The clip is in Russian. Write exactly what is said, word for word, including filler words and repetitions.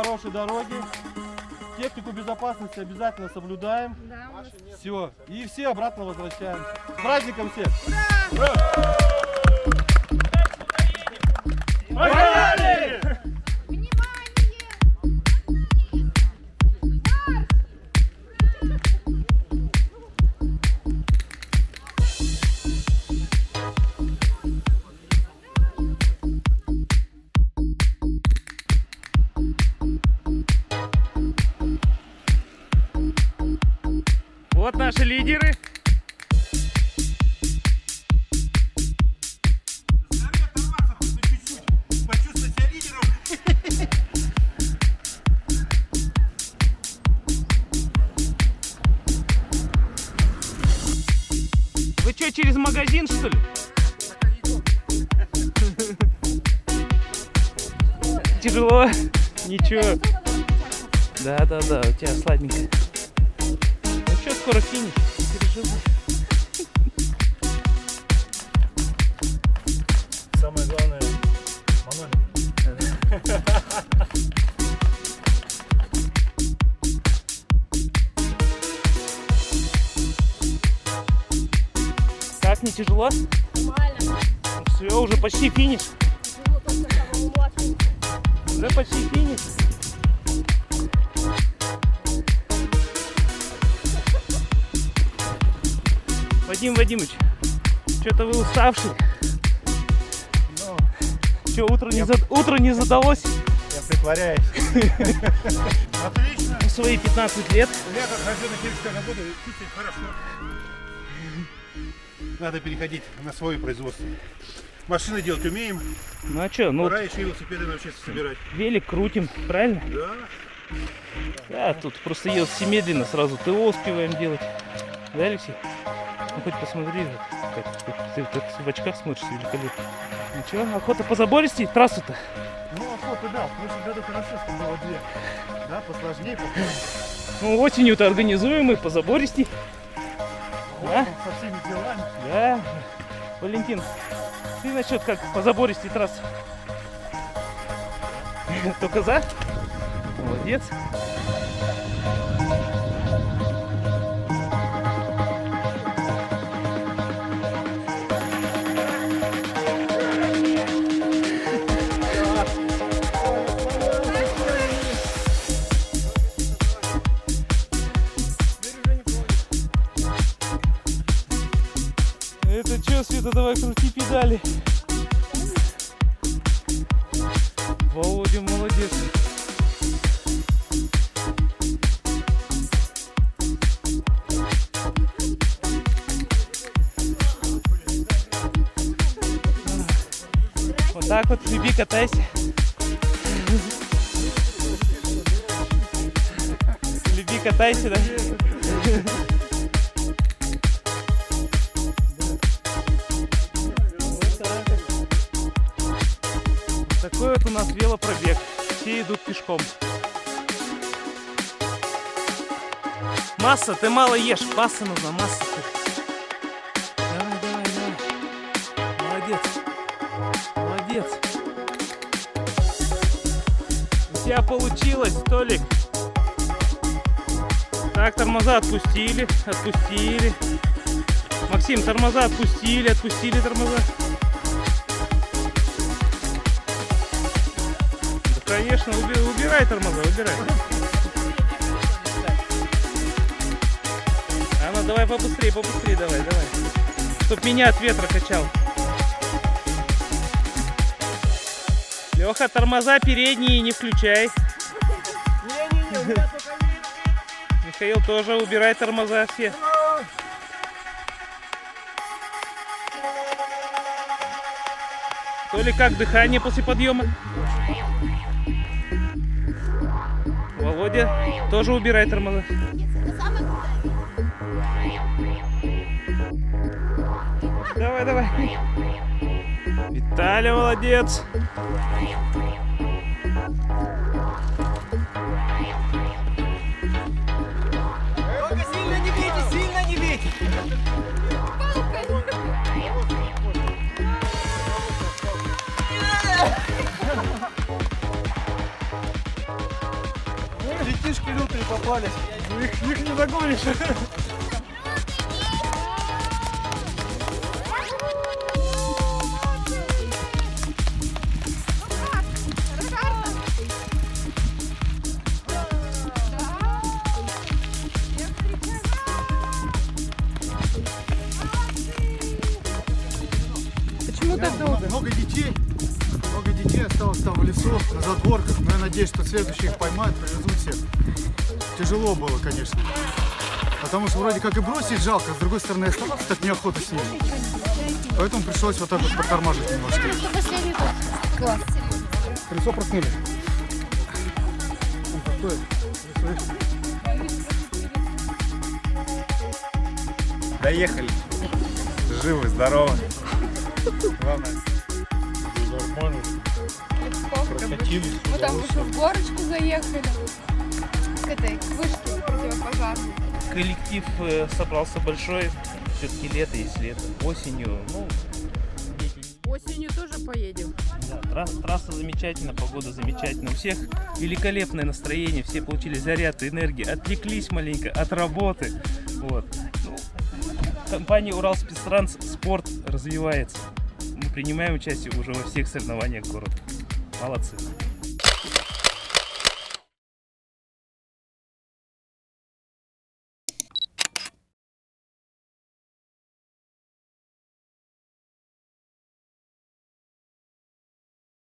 хорошей дороги. Технику безопасности обязательно соблюдаем. Да, все. И все обратно возвращаемся. С праздником всех! Ура! Поехали! Вот наши лидеры. Вы что, через магазин, что ли? Тяжело? Ничего. Да, да, да, у тебя сладенько. Ну что, скоро финиш, не переживай. Самое главное, манолик. Как, не тяжело? Нормально. Все, уже почти финиш. Тяжело только самому младшему. Уже почти финиш. Вадим Вадимович, что-то вы уставший. Ну, Что, утро не, я... зад... утро не задалось? Я притворяюсь. Отлично. В свои пятнадцать лет. Я как хожу на сельскую работу, чувствую хорошо. Надо переходить на свое производство. Машины делать умеем. Ну а что, ну Пора еще велосипеды научиться собирать. велик крутим, правильно? Да. Да, тут просто если медленно, сразу ТО успеваем делать. Да, Алексей? Ну хоть посмотри, как, как ты как в очках смотришься великолепно. Ничего, охота позабористей, трассу-то. Ну, охота, да. В прошлом году хорошо, что было две. Да, посложнее. Ну, осенью-то организуем и позабористей. Да? Со всеми делами. Да. Валентин, ты насчет как позабористей трасс? Только за? Молодец. Это что, Света, давай крути педали. Володя молодец. Вот так вот, люби, катайся. Люби, катайся, да? Такой вот у нас велопробег. Все идут пешком. Масса, ты мало ешь. Масса нужна, масса. Давай, давай, давай. Молодец. Молодец. У тебя получилось, Толик. Так, тормоза отпустили, отпустили. Максим, тормоза отпустили, отпустили тормоза. Конечно, убирай тормоза, убирай. А ну давай побыстрее, побыстрее, давай, давай. Чтоб меня от ветра качал. Леха, тормоза передние не включай. Не-не-не, у меня только не... Михаил тоже убирай тормоза все. То ли как дыхание после подъема? Володя, тоже убирай тормоза. Давай, давай. Виталий молодец. Только сильно не бейте, сильно не бейте. догонишь. Их, их не догонишь. Почему так долго? Много детей. Много детей осталось там в лесу, на задворках. Но я надеюсь, что следующие их поймают, привезут всех. Тяжело было, конечно. Потому что вроде как и бросить жалко, с другой стороны оставаться так неохота с ними. Поэтому пришлось вот так вот подтормаживать немножко. Последний класс. Колесо проснули. Доехали. Живы, здоровы. Главное. Нормально. Прокатились. Мы там еще в горочку заехали. К этой к вышке противопожарной. Коллектив э, собрался большой. Все-таки лето есть лето. Осенью, ну, Осенью тоже поедем. да, трасса, трасса замечательная, погода замечательная. У всех великолепное настроение, все получили заряд энергии, отвлеклись маленько от работы. Вот. Ну, компания Уралспецтранс спорт развивается. Мы принимаем участие уже во всех соревнованиях города. Молодцы.